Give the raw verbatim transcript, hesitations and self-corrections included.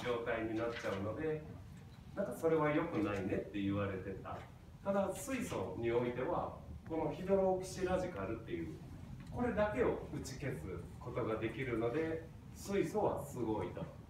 状態になっちゃうので、なんかそれは良くないねって言われてた。ただ水素においてはこのヒドロオキシラジカルっていうこれだけを打ち消すことができるので、水素はすごいと。